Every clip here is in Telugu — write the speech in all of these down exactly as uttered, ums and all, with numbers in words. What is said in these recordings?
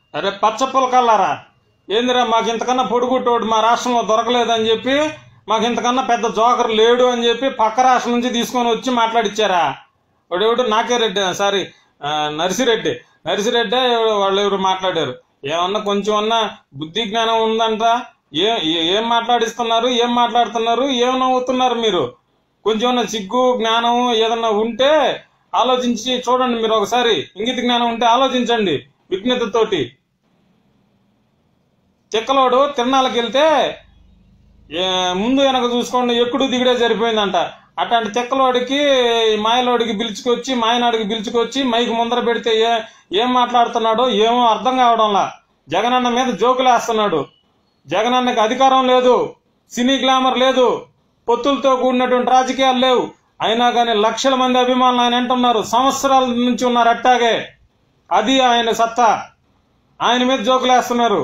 అరే పచ్చ పులకల్లారా, ఏందిరా మాకు ఇంతకన్నా పొడుగుట్టోడు మా రాష్ట్రంలో దొరకలేదని చెప్పి, మాకు ఇంతకన్నా పెద్ద జోకర్ లేడు అని చెప్పి పక్క రాష్ట్రం నుంచి తీసుకొని వచ్చి మాట్లాడిచ్చారా? వాడెవడు నాకే రెడ్డి, సారీ నర్సిరెడ్డి నర్సిరెడ్డి వాళ్ళు ఎవరు మాట్లాడారు. ఏమన్నా కొంచెం అన్నా బుద్ధి జ్ఞానం ఉందంట? ఏ ఏం మాట్లాడిస్తున్నారు, ఏం మాట్లాడుతున్నారు, ఏం నవ్వుతున్నారు మీరు? కొంచెం అన్నా సిగ్గు జ్ఞానం ఏదన్నా ఉంటే ఆలోచించి చూడండి. మీరు ఒకసారి ఇంగిత జ్ఞానం ఉంటే ఆలోచించండి విజ్ఞతతోటి. చెక్కలోడు తిరణాలకు వెళ్తే ముందు వెనక చూసుకోండి, ఎక్కుడు దిగుడే సరిపోయిందంట. అట్లాంటి చెక్కలోడికి మాయలోడికి పిలుచుకొచ్చి మాయనాడికి పిలుచుకొచ్చి మైకు ముందర పెడితే ఏ ఏం మాట్లాడుతున్నాడో ఏమో అర్థం కావడంలా. జగనన్న మీద జోకులేస్తున్నాడు. జగనన్నకి అధికారం లేదు, సినీ గ్లామర్ లేదు, పొత్తులతో కూడినటువంటి రాజకీయాలు లేవు. అయినా కానీ లక్షల మంది అభిమానులు ఆయన అంటున్నారు, సంవత్సరాల నుంచి ఉన్నారు అట్టాగే. అది ఆయన సత్తా. ఆయన మీద జోకులేస్తున్నారు.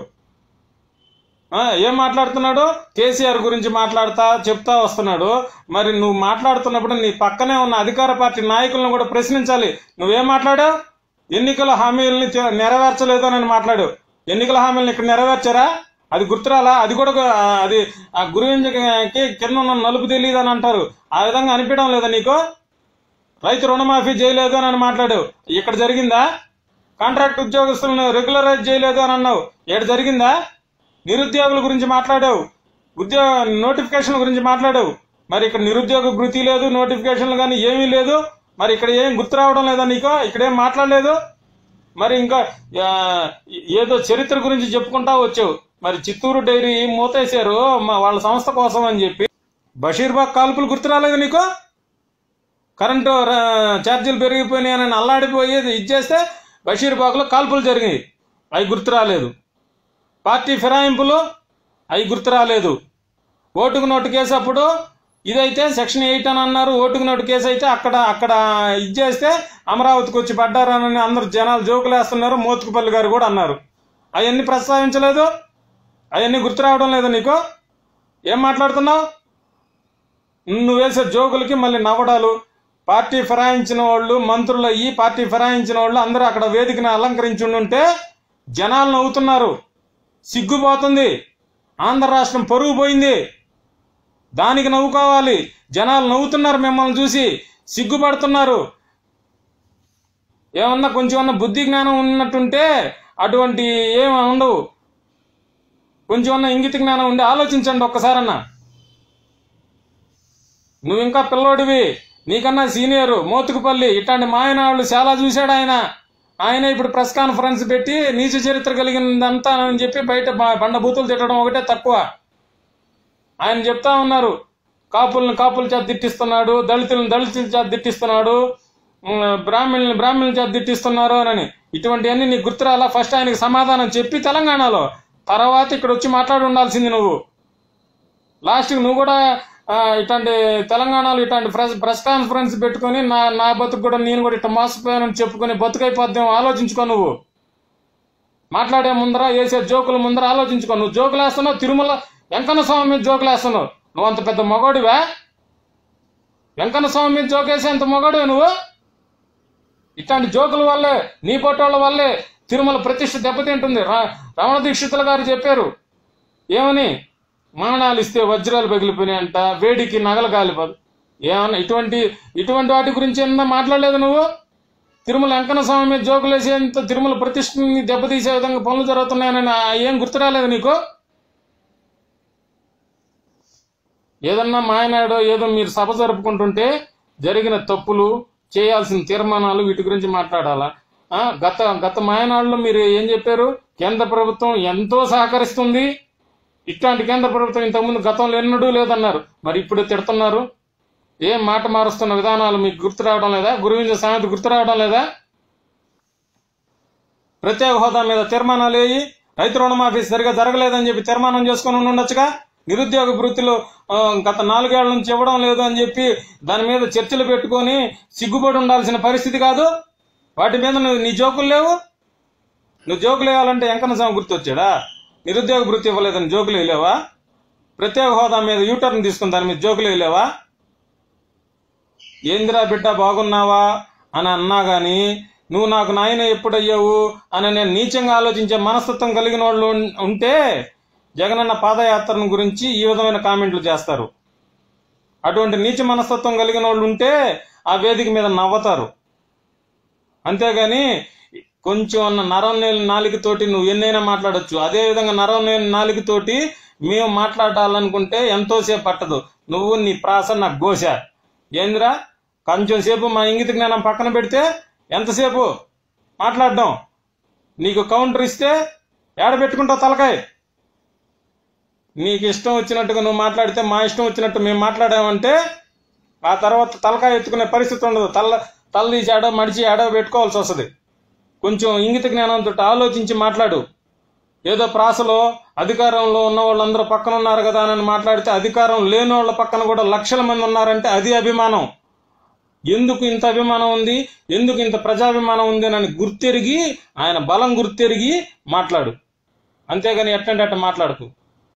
ఏం మాట్లాడుతున్నాడు? కేసీఆర్ గురించి మాట్లాడుతా చెప్తా వస్తున్నాడు. మరి నువ్వు మాట్లాడుతున్నప్పుడు నీ పక్కనే ఉన్న అధికార పార్టీ నాయకులను కూడా ప్రశ్నించాలి. నువ్వేం మాట్లాడావు? ఎన్నికల హామీలని నెరవేర్చలేదు అని మాట్లాడు. ఎన్నికల హామీలను ఇక్కడ నెరవేర్చారా? అది గుర్తురాలా? అది కూడా అది ఆ గురువింజకి కింద ఉన్న నలుపు తెలియదు అని అంటారు. ఆ విధంగా అనిపించడం లేదా నీకు? రైతు రుణమాఫీ చేయలేదు అని మాట్లాడు. ఇక్కడ జరిగిందా? కాంట్రాక్ట్ ఉద్యోగస్తులను రెగ్యులరైజ్ చేయలేదు అని అన్నావు. ఇక్కడ జరిగిందా? నిరుద్యోగుల గురించి మాట్లాడావు, ఉద్యోగ నోటిఫికేషన్ గురించి మాట్లాడావు. మరి ఇక్కడ నిరుద్యోగ భృతి లేదు, నోటిఫికేషన్లు కానీ ఏమీ లేదు. మరి ఇక్కడ ఏం గుర్తు రావడం లేదా నీకు? ఇక్కడేం మాట్లాడలేదు. మరి ఇంకా ఏదో చరిత్ర గురించి చెప్పుకుంటా వచ్చావు. మరి చిత్తూరు డైరీ మూతేశారు వాళ్ళ సంస్థ కోసం అని చెప్పి. బషీర్బాగ్ కాల్పులు గుర్తు రాలేదు నీకు? కరెంటు ఛార్జీలు పెరిగిపోయినాయని అల్లాడిపోయి ఇచ్చేస్తే బషీర్బాగ్లో కాల్పులు జరిగాయి, అవి గుర్తు రాలేదు. పార్టీ ఫిరాయింపులు అవి గుర్తు రాలేదు. ఓటుకు నోటు కేసు అప్పుడు ఇదైతే సెక్షన్ ఎయిట్ అని అన్నారు. ఓటుకు నోటు కేసు అయితే అక్కడ అక్కడ ఇచ్చేస్తే అమరావతికి వచ్చి పడ్డారని అందరు జనాలు జోకులు వేస్తున్నారు. మోత్కుపల్లి గారు కూడా అన్నారు. అవన్నీ ప్రస్తావించలేదు. అవన్నీ గుర్తు రావడం లేదు నీకు? ఏం మాట్లాడుతున్నావు? నువ్వు వేసే జోకులకి మళ్ళీ నవ్వడాలు. పార్టీ ఫిరాయించిన వాళ్ళు మంత్రులు అయ్యి పార్టీ ఫిరాయించిన వాళ్ళు అందరూ అక్కడ వేదికను అలంకరించి ఉంటే జనాలు నవ్వుతున్నారు. సిగ్గుపోతుంది. ఆంధ్ర రాష్ట్రం పరుగు పోయింది. దానికి నవ్వుకోవాలి. జనాలు నవ్వుతున్నారు, మిమ్మల్ని చూసి సిగ్గుపడుతున్నారు. ఏమన్నా కొంచెం అన్న బుద్ధి జ్ఞానం ఉన్నట్టుంటే అటువంటి ఏమి ఉండవు. కొంచెం అన్న ఇంగిత జ్ఞానం ఉండి ఆలోచించండి ఒక్కసారన్నా. నువ్వు ఇంకా పిల్లోడివి, నీకన్నా సీనియరు మోతుకుపల్లి. ఇట్లాంటి మాయనాళ్ళు చాలా చూశాడు ఆయన. ఆయన ఇప్పుడు ప్రెస్ కాన్ఫరెన్స్ పెట్టి నీచ చరిత్ర కలిగిందంతా అని చెప్పి బయట బండబూతులు తిట్టడం ఒకటే తక్కువ. ఆయన చెప్తా ఉన్నారు, కాపులను కాపుల చేత తిట్టిస్తున్నాడు, దళితులను దళితుల చేత తిట్టిస్తున్నాడు, బ్రాహ్మణులను బ్రాహ్మణుల చేత తిట్టిస్తున్నారు అని. ఇటువంటివన్నీ నీకు గుర్తురాలా? ఫస్ట్ ఆయనకి సమాధానం చెప్పి తెలంగాణలో తర్వాత ఇక్కడ వచ్చి మాట్లాడి ఉండాల్సింది నువ్వు. లాస్ట్కి నువ్వు కూడా ఇట్లాంటి తెలంగాణలో ఇట్లాంటి ప్రెస్ ప్రెస్ కాన్ఫరెన్స్ పెట్టుకొని నా నా బతుకు కూడా నేను కూడా ఇట్లా మోసపోయానని చెప్పుకొని బతుకైపోద్దాం ఆలోచించుకో. నువ్వు మాట్లాడే ముందర వేసే జోకుల ముందర ఆలోచించుకో. నువ్వు జోకులు వేస్తున్నావు, తిరుమల వెంకన్న స్వామి మీద జోకులు వేస్తున్నావు. నువ్వు అంత పెద్ద మొగోడివా? వెంకన్న స్వామి మీద జోకేసే అంత మొగోడివే నువ్వు? ఇట్లాంటి జోకుల వల్లే, నీ పొట్టోళ్ళ వల్లే తిరుమల ప్రతిష్ఠ దెబ్బతింటుంది. రమణ దీక్షితులు గారు చెప్పారు ఏమని, మానాలు ఇస్తే వజ్రాలు పగిలిపోయినాయంట, వేడికి నగలు కాలిపోదు. ఏమన్నా ఇటువంటి ఇటువంటి వాటి గురించి ఏమన్నా మాట్లాడలేదు నువ్వు? తిరుమల వెంకన్న స్వామి మీద జోకులు వేసేంత తిరుమల ప్రతిష్టని దెబ్బతీసే విధంగా పనులు జరుగుతున్నాయని ఏం గుర్తు రాలేదు నీకు? ఏదన్నా మాయనాడో ఏదో మీరు సభ జరుపుకుంటుంటే జరిగిన తప్పులు, చేయాల్సిన తీర్మానాలు వీటి గురించి మాట్లాడాలా? గత గత మాయనాడులో మీరు ఏం చెప్పారు? కేంద్ర ప్రభుత్వం ఎంతో సహకరిస్తుంది, ఇట్లాంటి కేంద్ర ప్రభుత్వం ఇంతకుముందు గతంలో ఎన్నడూ లేదన్నారు. మరి ఇప్పుడు తిడుతున్నారు. ఏం మాట మారుస్తున్న విధానాలు మీకు గుర్తు రావడం లేదా? గురువింజ సామెత గుర్తు రావడం లేదా? ప్రత్యేక హోదా మీద తీర్మానాలు వేయి, రైతు రుణమాఫీ సరిగా జరగలేదని చెప్పి తీర్మానం చేసుకుని ఉండొచ్చుగా. నిరుద్యోగ వృత్తిలో గత నాలుగేళ్ల నుంచి ఇవ్వడం లేదు అని చెప్పి దాని మీద చర్చలు పెట్టుకొని సిగ్గుపడి ఉండాల్సిన పరిస్థితి కాదు. వాటి మీద నువ్వు నీ జోకులు లేవు. నువ్వు జోకులు వేయాలంటే వెంకన్న స్వామి గుర్తొచ్చాడా? నిరుద్యోగ వృత్తి ఇవ్వలేదని జోకులు వేయలేవా? ప్రత్యేక హోదా మీద యూటర్న్ తీసుకుని దాని మీద జోకులు వేయలేవా? ఏందిరా బిడ్డ బాగున్నావా అని అన్నా గాని నువ్వు నాకు నాయన ఎప్పుడయ్యావు అని నేను నీచంగా ఆలోచించే మనస్తత్వం కలిగిన వాళ్ళు ఉంటే జగనన్న పాదయాత్రను గురించి ఈ విధమైన కామెంట్లు చేస్తారు. అటువంటి నీచ మనస్తత్వం కలిగిన వాళ్ళు ఉంటే ఆ వేదిక మీద నవ్వుతారు. అంతేగాని కొంచెం అన్న నరం నేల నాలుగుతోటి నువ్వు ఎన్నైనా మాట్లాడొచ్చు. అదేవిధంగా నరం నేల నాలుగుతోటి మేము మాట్లాడాలనుకుంటే ఎంతోసేపు పట్టదు. నువ్వు నీ ప్రాస నాకు గోస ఏందిరా, కొంచెం సేపు మా ఇంగిత జ్ఞానం పక్కన పెడితే ఎంతసేపు మాట్లాడడం? నీకు కౌంటర్ ఇస్తే ఏడ పెట్టుకుంటావు తలకాయ? నీకు ఇష్టం వచ్చినట్టుగా నువ్వు మాట్లాడితే మా ఇష్టం వచ్చినట్టు మేము మాట్లాడామంటే ఆ తర్వాత తలకాయ ఎత్తుకునే పరిస్థితి ఉండదు. తల్ల తల తీసి ఆడో మడిచి ఆడో పెట్టుకోవాల్సి వస్తుంది. కొంచెం ఇంగిత జ్ఞానంతో ఆలోచించి మాట్లాడు. ఏదో ప్రాసలో అధికారంలో ఉన్న వాళ్ళందరూ పక్కన ఉన్నారు కదా అని మాట్లాడితే అధికారం లేని వాళ్ళ పక్కన కూడా లక్షల మంది ఉన్నారంటే అది అభిమానం. ఎందుకు ఇంత అభిమానం ఉంది, ఎందుకు ఇంత ప్రజాభిమానం ఉంది అని గుర్తెరిగి ఆయన బలం గుర్తెరిగి మాట్లాడు. అంతేగాని ఎట్టంటే అట్ట మాట్లాడుకు.